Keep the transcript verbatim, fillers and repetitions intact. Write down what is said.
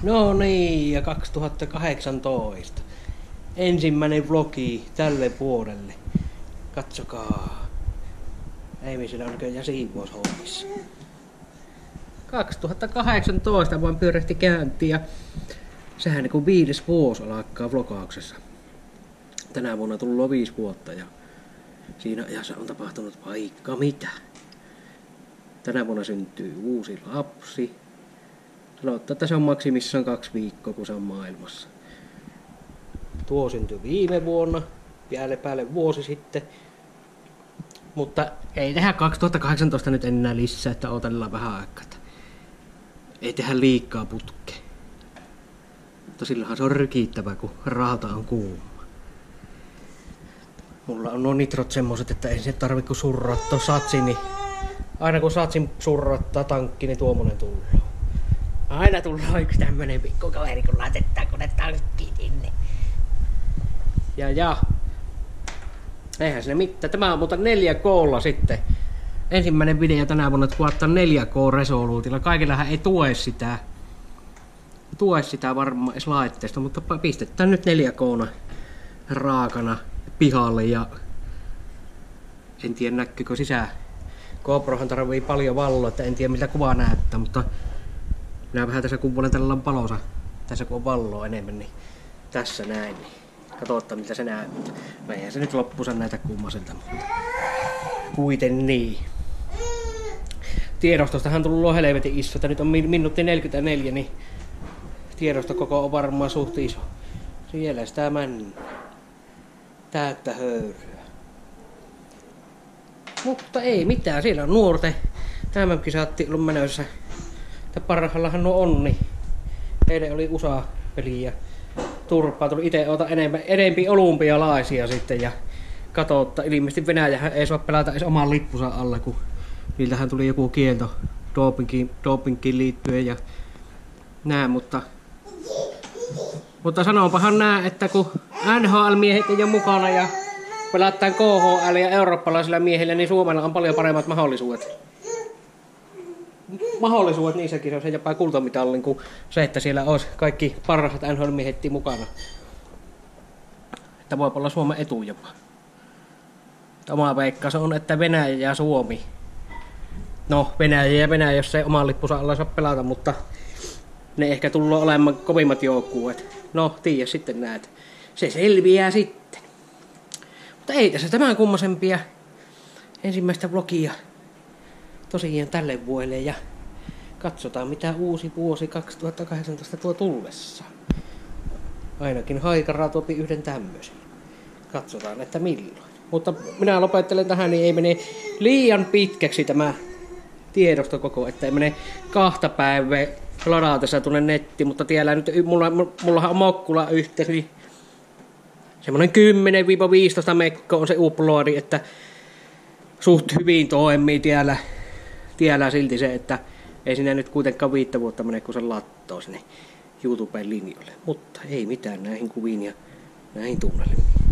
No niin, ja kaksituhattakahdeksantoista. Ensimmäinen vlogi tälle vuodelle. Katsokaa. Ei siellä on näköjään siivuus hommissa. kaksituhattakahdeksantoista vaan pyörähti käyntiin ja sehän niin kuin viides vuosi alkaa vlogauksessa. Tänä vuonna tullut viisi vuotta ja siinä ajassa on tapahtunut vaikka mitä. Tänä vuonna syntyy uusi lapsi. Sanotaan, että se on maksimissaan kaksi viikkoa, kun se on maailmassa. Tuo syntyi viime vuonna, päälle päälle vuosi sitten. Mutta ei tehdä kaksituhattakahdeksantoista nyt enää lisää, että odotellaan vähän aikaa. Ei tehdä liikaa putkeen. Mutta sillähän se on rikittävä, kun raata on kuuma. Mulla on nuo nitrot semmoset, että ei se tarvitse kun surrattaa satsi, niin aina kun satsin surrattaa tankki, niin tuommoinen tullaan. Aina tullaan yksi tämmönen pikku kaveri, kun laitetaan kun ne tankkiin sinne. Ja ja. Eihän sinne mitään. Tämä on muuten neljä K:lla sitten. Ensimmäinen video tänä vuonna, että kuvattaa neljä K-resoluutilla. Kaikillahan ei tue sitä. Tue sitä varmaan edes laitteesta, mutta pistetään nyt neljä K:na raakana pihalle ja en tiedä näkyykö sisään. GoProhan tarvii paljon valoa, että en tiedä miltä kuva näyttää, mutta minä vähän tässä kuvanen tällä palossa. Tässä kun on valoa enemmän, niin tässä näin. Niin katsotaan miltä se näyttää. No eihän se nyt loppuunsa näytä kummaselta, mutta kuiten niin. Tiedostostahan tullut helvetin iso, että nyt on minuutti neljäkymmentäneljä, niin tiedosto koko on varmaan suht iso. Siellä sitä mennään. Täyttä höyryä. Mutta ei mitään, siellä on nuorten M M-kisatti ollut menossa. Parhaillahan nuo on, niin eilen oli U S A-peli ja turpaa tuli ite ota enemmän, enempi olympialaisia sitten ja katsotta. Ilmeisesti Venäjähän ei saa pelata edes oman lippunsa alla, kun niiltähän tuli joku kielto dopingiin, dopingiin liittyen ja näin, mutta mutta sanonpahan nää, että kun N H L-miehet ei ole mukana ja pelataan K H L ja eurooppalaisilla miehillä, niin Suomella on paljon paremmat mahdollisuudet. Mahdollisuudet niissä kisoissa jopa kultamitallin kuin se, että siellä olisi kaikki parhaat N H L-miehet mukana. Että voi olla Suomen etu jopa. Oma veikkaus on, että Venäjä ja Suomi. No, Venäjä ja Venäjä, jos ei oman lippunsa alla saa pelata, mutta ne ehkä tullaan olemaan kovimmat joukkueet. No, tiedä sitten näet. Se selviää sitten. Mutta ei tässä tämän kummosempia ensimmäistä vlogia tosiaan tälle vuodelle ja katsotaan mitä uusi vuosi kaksituhattakahdeksantoista tuo tullessa. Ainakin Haikara topi yhden tämmöisen. Katsotaan, että milloin. Mutta minä lopettelen tähän, niin ei mene liian pitkäksi tämä tiedosto koko, että ei mene kahta päivää ladatessa tuonne nettiin, mutta tiedä nyt, mulla, mullahan on Mokkula yhteys, niin semmonen kymmenen viisitoista mekko on se uploadi, että suht hyvin toimii tiellä, tiellä silti se, että ei siinä nyt kuitenkaan viittä vuotta mene, kun se lattoo sinne YouTuben linjoille. Mutta ei mitään näihin kuviin ja näihin tunnelmiin.